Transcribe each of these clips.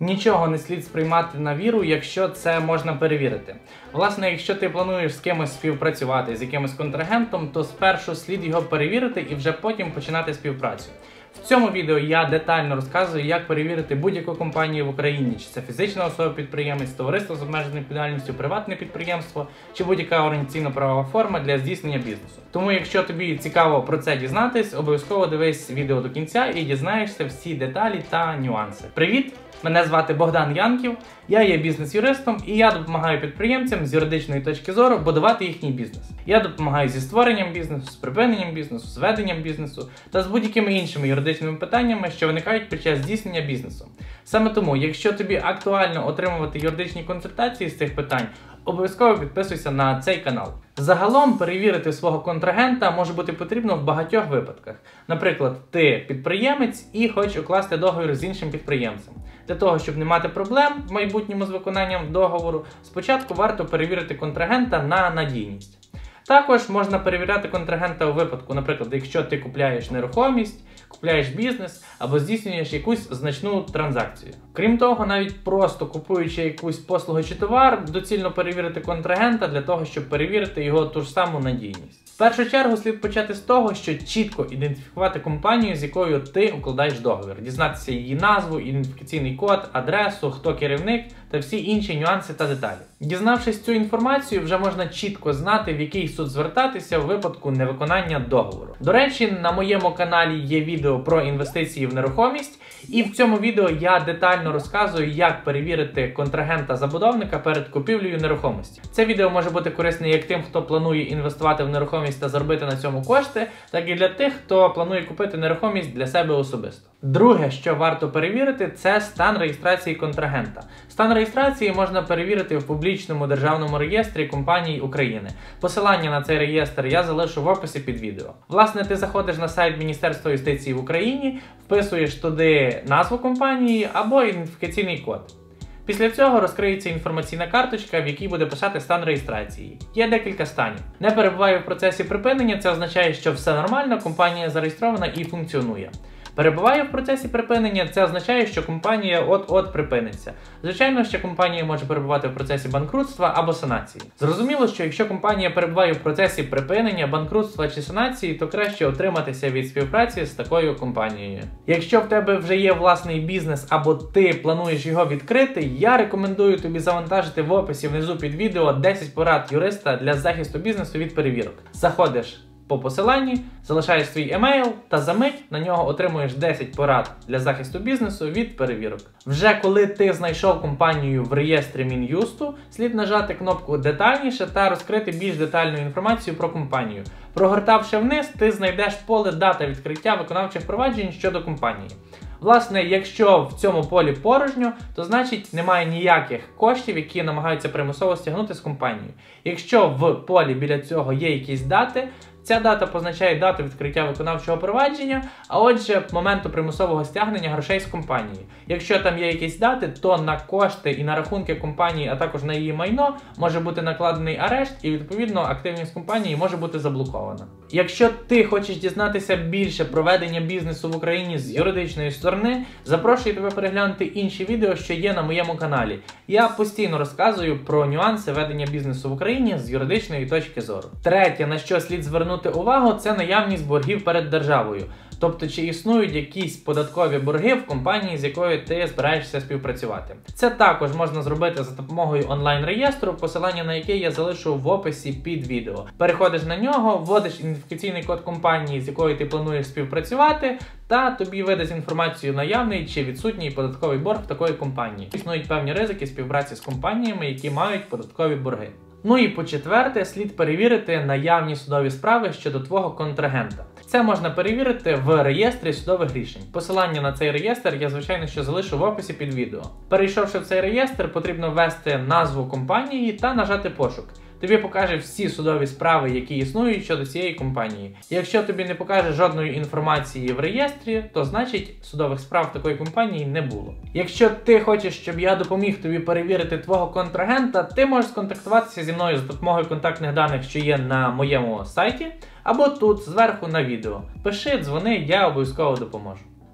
Нічого не слід сприймати на віру, якщо це можна перевірити. Власне, якщо ти плануєш з кимось співпрацювати, з якимось контрагентом, то спершу слід його перевірити і вже потім починати співпрацю. В цьому відео я детально розказую, як перевірити будь-яку компанію в Україні, чи це фізична особа-підприємець, товариство з обмеженою відповідальністю, приватне підприємство, чи будь-яка організаційно-правова форма для здійснення бізнесу. Тому, якщо тобі цікаво про це дізнатись, обов'язково дивись відео до кінця і дізнаєшся всі деталі та нюанси. Привіт! Мене звати Богдан Янків, я є бізнес-юристом і я допомагаю підприємцям з юридичної точки зору будувати їхній бізнес. Я допомагаю зі створенням бізнесу, з припиненням бізнесу, з веденням бізнесу та з будь-якими іншими юридичними питаннями, що виникають під час здійснення бізнесу. Саме тому, якщо тобі актуально отримувати юридичні консультації з цих питань, обов'язково підписуйся на цей канал. Загалом перевірити свого контрагента може бути потрібно в багатьох випадках. Наприклад, ти підприємець і хочеш укласти договір з іншим підприємцем. Для того, щоб не мати проблем в майбутньому з виконанням договору, спочатку варто перевірити контрагента на надійність. Також можна перевіряти контрагента у випадку, наприклад, якщо ти купляєш нерухомість, купляєш бізнес або здійснюєш якусь значну транзакцію. Крім того, навіть просто купуючи якусь послугу чи товар, доцільно перевірити контрагента для того, щоб перевірити його ту ж саму надійність. В першу чергу слід почати з того, що чітко ідентифікувати компанію, з якою ти укладаєш договір, дізнатися її назву, ідентифікаційний код, адресу, хто керівник та всі інші нюанси та деталі. Дізнавшись цю інформацію, вже можна чітко знати, в який суд звертатися у випадку невиконання договору. До речі, на моєму каналі є відео про інвестиції в нерухомість, і в цьому відео я детально розказую, як перевірити контрагента-забудовника перед купівлею нерухомості. Це відео може бути корисне як тим, хто планує інвестувати в нерухомість та заробити на цьому кошти, так і для тих, хто планує купити нерухомість для себе особисто. Друге, що варто перевірити, це стан реєстрації контрагента. Стан реєстрації можна перевірити в публічному державному реєстрі компаній України. Посилання на цей реєстр я залишу в описі під відео. Власне, ти заходиш на сайт Міністерства юстиції в Україні, вписуєш туди назву компанії або ідентифікаційний код. Після цього розкриється інформаційна карточка, в якій буде писати стан реєстрації. Є декілька станів. Не перебуває в процесі припинення, це означає, що все нормально, компанія зареєстрована і функціонує. Перебуває в процесі припинення, це означає, що компанія от-от припиниться. Звичайно, що компанія може перебувати в процесі банкрутства або санації. Зрозуміло, що якщо компанія перебуває в процесі припинення, банкрутства чи санації, то краще утриматися від співпраці з такою компанією. Якщо в тебе вже є власний бізнес або ти плануєш його відкрити, я рекомендую тобі завантажити в описі внизу під відео 10 порад юриста для захисту бізнесу від перевірок. Заходиш по посиланні, залишаєш свій емейл та за мить на нього отримуєш 10 порад для захисту бізнесу від перевірок. Вже коли ти знайшов компанію в реєстрі Мін'юсту, слід нажати кнопку «Детальніше» та розкрити більш детальну інформацію про компанію. Прогортавши вниз, ти знайдеш поле «Дата відкриття виконавчих проваджень щодо компанії». Власне, якщо в цьому полі порожньо, то значить немає ніяких коштів, які намагаються примусово стягнути з компанії. Якщо в полі біля цього є якісь дати, ця дата позначає дату відкриття виконавчого провадження, а отже, моменту примусового стягнення грошей з компанії. Якщо там є якісь дати, то на кошти і на рахунки компанії, а також на її майно, може бути накладений арешт і, відповідно, активність компанії може бути заблокована. Якщо ти хочеш дізнатися більше про ведення бізнесу в Україні з юридичної сторони, запрошую тебе переглянути інші відео, що є на моєму каналі. Я постійно розказую про нюанси ведення бізнесу в Україні з юридичної точки зору. Третє, на що слід звернути увагу, це наявність боргів перед державою. Тобто, чи існують якісь податкові борги в компанії, з якою ти збираєшся співпрацювати. Це також можна зробити за допомогою онлайн-реєстру, посилання на який я залишу в описі під відео. Переходиш на нього, вводиш ідентифікаційний код компанії, з якою ти плануєш співпрацювати, та тобі видасть інформацію наявний чи відсутній податковий борг в такої компанії. Існують певні ризики співпраці з компаніями, які мають податкові борги. Ну і по-четверте, слід перевірити наявні судові справи щодо твого контрагента. Це можна перевірити в реєстрі судових рішень. Посилання на цей реєстр я, звичайно, що залишу в описі під відео. Перейшовши в цей реєстр, потрібно ввести назву компанії та нажати пошук. Тобі покаже всі судові справи, які існують щодо цієї компанії. Якщо тобі не покаже жодної інформації в реєстрі, то значить судових справ такої компанії не було. Якщо ти хочеш, щоб я допоміг тобі перевірити твого контрагента, ти можеш сконтактуватися зі мною за допомогою контактних даних, що є на моєму сайті, або тут, зверху на відео. Пиши, дзвони, я обов'язково допоможу.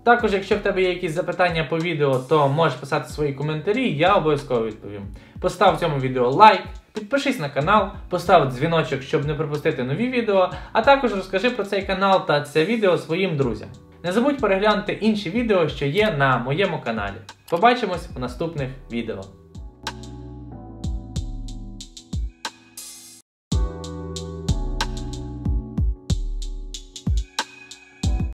Також, якщо в тебе є якісь запитання по відео, то можеш писати свої коментарі, я обов'язково відповім. Постав цьому відео лайк, підпишись на канал, постав дзвіночок, щоб не пропустити нові відео, а також розкажи про цей канал та це відео своїм друзям. Не забудь переглянути інші відео, що є на моєму каналі. Побачимось у наступних відео.